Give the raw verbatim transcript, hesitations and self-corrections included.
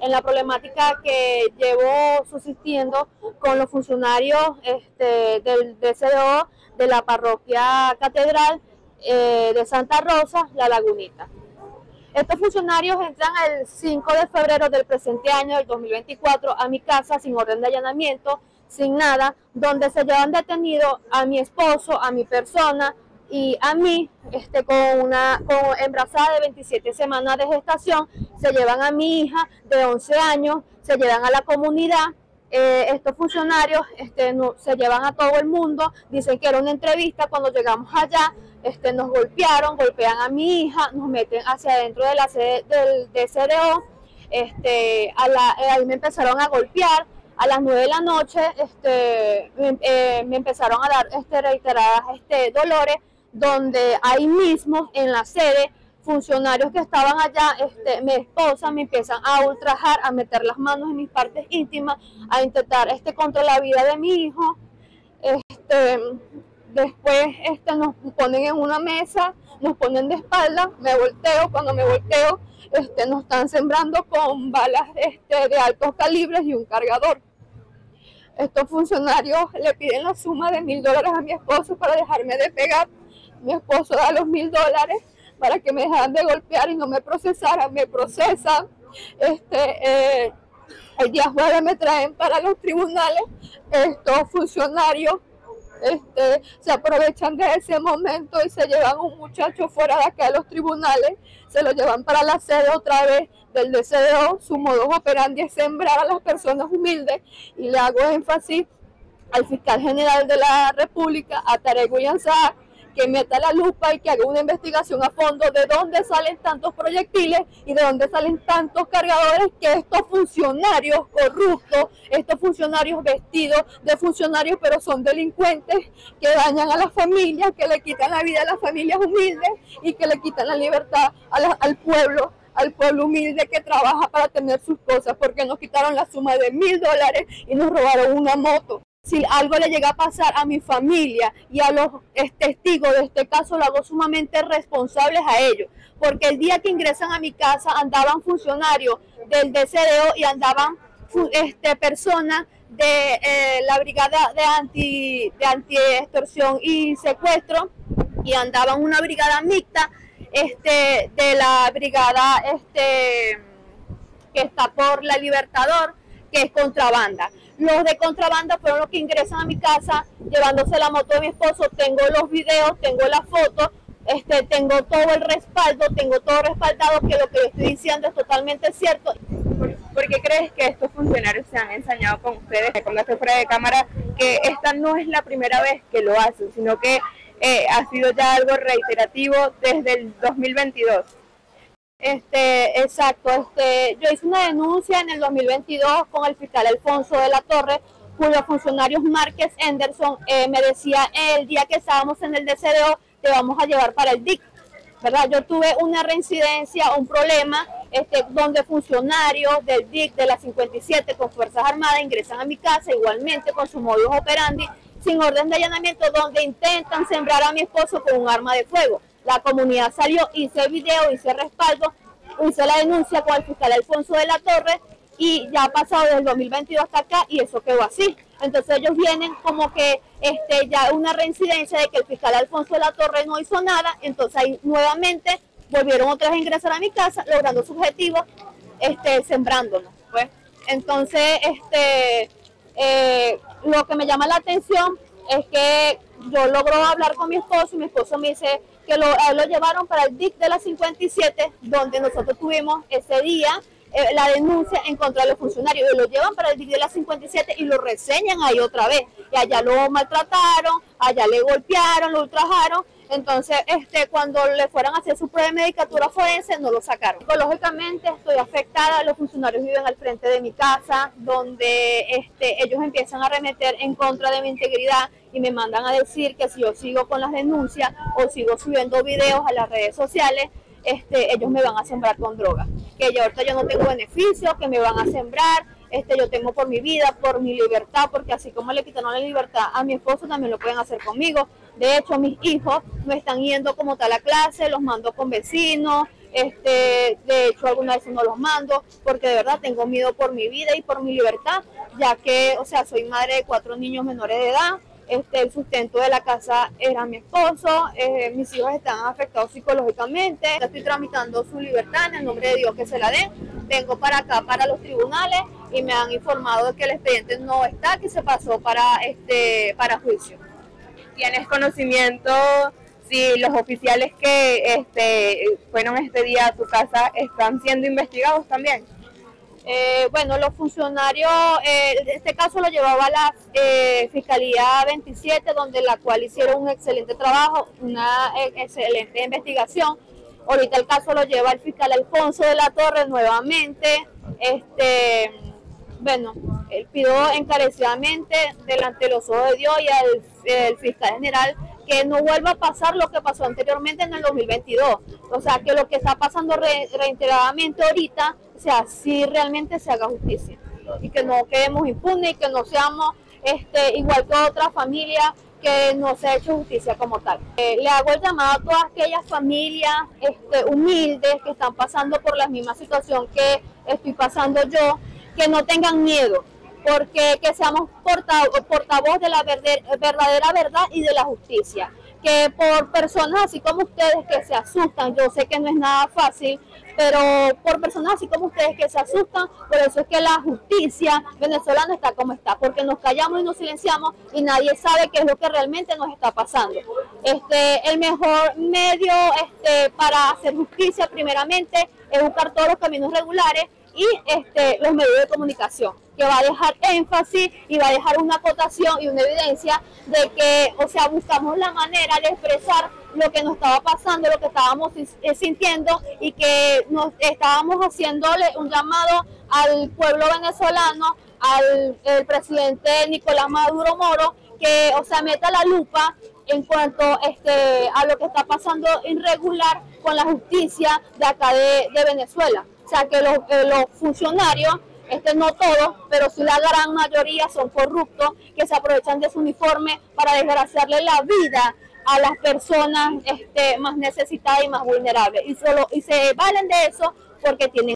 en la problemática que llevo subsistiendo con los funcionarios este, del D C D O de la parroquia catedral eh, de Santa Rosa, La Lagunita. Estos funcionarios entran el cinco de febrero del presente año, del dos mil veinticuatro, a mi casa sin orden de allanamiento, sin nada, donde se llevan detenido a mi esposo, a mi persona y a mí, este, con una con embarazada de veintisiete semanas de gestación. Se llevan a mi hija de once años, se llevan a la comunidad. Eh, estos funcionarios este, no, se llevan a todo el mundo, dicen que era una entrevista. Cuando llegamos allá, este, nos golpearon, golpean a mi hija, nos meten hacia adentro de la sede del D C D O, este, a la, eh, ahí me empezaron a golpear. A las nueve de la noche este, me, eh, me empezaron a dar este, reiteradas este, dolores, donde ahí mismo en la sede, funcionarios que estaban allá, este, mi esposa, me empiezan a ultrajar, a meter las manos en mis partes íntimas, a intentar este, contra la vida de mi hijo. Este, después este, nos ponen en una mesa, nos ponen de espalda, me volteo, cuando me volteo, este, nos están sembrando con balas este, de altos calibres y un cargador. Estos funcionarios le piden la suma de mil dólares a mi esposo para dejarme de pegar. Mi esposo da los mil dólares para que me dejaran de golpear y no me procesaran. Me procesan. Este, eh, el día jueves me traen para los tribunales. Estos funcionarios este, se aprovechan de ese momento y se llevan a un muchacho fuera de acá de los tribunales. Se lo llevan para la sede otra vez del D C D O. Su modus operandi es sembrar a las personas humildes, y le hago énfasis al fiscal general de la República, a Tarek William Saab, que meta la lupa y que haga una investigación a fondo de dónde salen tantos proyectiles y de dónde salen tantos cargadores, que estos funcionarios corruptos, estos funcionarios vestidos de funcionarios pero son delincuentes, que dañan a las familias, que le quitan la vida a las familias humildes y que le quitan la libertad a la, al pueblo, al pueblo humilde que trabaja para tener sus cosas, porque nos quitaron la suma de mil dólares y nos robaron una moto. Si algo le llega a pasar a mi familia y a los testigos de este caso, lo hago sumamente responsables a ellos, porque el día que ingresan a mi casa andaban funcionarios del D C D O y andaban este, personas de eh, la brigada de anti de anti extorsión y secuestro, y andaban una brigada mixta este, de la brigada este, que está por la Libertador, que es contrabanda. Los de contrabanda fueron los que ingresan a mi casa llevándose la moto de mi esposo. Tengo los videos, tengo las fotos, este, tengo todo el respaldo, tengo todo respaldado, que lo que yo estoy diciendo es totalmente cierto. ¿Por, ¿Por qué crees que estos funcionarios se han ensañado con ustedes? Me contaste fuera de cámara que esta no es la primera vez que lo hacen, sino que eh, ha sido ya algo reiterativo desde el dos mil veintidós. Este, exacto, este, yo hice una denuncia en el dos mil veintidós con el fiscal Alfonso de la Torre, cuyos funcionarios Márquez Henderson eh, me decía el día que estábamos en el D C D O, te vamos a llevar para el D I C, ¿verdad? Yo tuve una reincidencia, un problema, este, donde funcionarios del D I C de la cincuenta y siete con Fuerzas Armadas ingresan a mi casa, igualmente con su modus operandi, sin orden de allanamiento, donde intentan sembrar a mi esposo con un arma de fuego. La comunidad salió, hice video, hice respaldo, hice la denuncia con el fiscal Alfonso de la Torre, y ya ha pasado desde el dos mil veintidós hasta acá y eso quedó así. Entonces ellos vienen como que este, ya una reincidencia de que el fiscal Alfonso de la Torre no hizo nada, entonces ahí nuevamente volvieron otra vez a ingresar a mi casa, logrando su objetivo, este, sembrándonos. Pues. Entonces este, eh, lo que me llama la atención es que yo logro hablar con mi esposo y mi esposo me dice que lo, a él lo llevaron para el D I C de la cincuenta y siete, donde nosotros tuvimos ese día eh, la denuncia en contra de los funcionarios, y lo llevan para el D I C de la cincuenta y siete y lo reseñan ahí otra vez, y allá lo maltrataron, allá le golpearon, lo ultrajaron. Entonces, este, cuando le fueran a hacer su prueba de medicatura forense, no lo sacaron. Psicológicamente estoy afectada, los funcionarios viven al frente de mi casa, donde este, ellos empiezan a arremeter en contra de mi integridad y me mandan a decir que si yo sigo con las denuncias o sigo subiendo videos a las redes sociales, este, ellos me van a sembrar con droga. Que yo ahorita yo no tengo beneficios, que me van a sembrar, este, yo tengo por mi vida, por mi libertad, porque así como le quitaron la libertad a mi esposo, también lo pueden hacer conmigo. De hecho, mis hijos no están yendo como tal a clase, los mando con vecinos, Este, de hecho, algunas veces no los mando porque de verdad tengo miedo por mi vida y por mi libertad, ya que, o sea, soy madre de cuatro niños menores de edad. Este, el sustento de la casa era mi esposo, eh, mis hijos están afectados psicológicamente, estoy tramitando su libertad en el nombre de Dios que se la den. Vengo para acá, para los tribunales, y me han informado de que el expediente no está, que se pasó para, este, para juicio. ¿Tienes conocimiento si los oficiales que este, fueron este día a tu casa están siendo investigados también? Eh, bueno, los funcionarios, eh, este caso lo llevaba la eh, Fiscalía veintisiete, donde la cual hicieron un excelente trabajo, una eh, excelente investigación. Ahorita el caso lo lleva el fiscal Alfonso de la Torre nuevamente. Este, bueno, él pidió encarecidamente delante de los ojos de Dios y al el fiscal general que no vuelva a pasar lo que pasó anteriormente en el dos mil veintidós. O sea, que lo que está pasando re, reiteradamente ahorita, o sea, sí realmente se haga justicia. Y que no quedemos impunes y que no seamos este, igual que otras familias que no se ha hecho justicia como tal. Eh, le hago el llamado a todas aquellas familias este, humildes que están pasando por la misma situación que estoy pasando yo, que no tengan miedo, porque que seamos portavoz, portavoz de la verdadera verdad y de la justicia. Que por personas así como ustedes que se asustan, yo sé que no es nada fácil, pero por personas así como ustedes que se asustan, por eso es que la justicia venezolana está como está, porque nos callamos y nos silenciamos y nadie sabe qué es lo que realmente nos está pasando. Este, el mejor medio este, para hacer justicia primeramente es buscar todos los caminos regulares y este, los medios de comunicación, que va a dejar énfasis y va a dejar una acotación y una evidencia de que, o sea, buscamos la manera de expresar lo que nos estaba pasando, lo que estábamos sintiendo y que nos estábamos haciéndole un llamado al pueblo venezolano, al el presidente Nicolás Maduro Moro, que, o sea, meta la lupa en cuanto este, a lo que está pasando irregular con la justicia de acá de, de Venezuela. O sea, que los, eh, los funcionarios, este, no todos, pero sí la gran mayoría son corruptos, que se aprovechan de su uniforme para desgraciarle la vida a las personas este, más necesitadas y más vulnerables. Y, solo, y se valen de eso porque tienen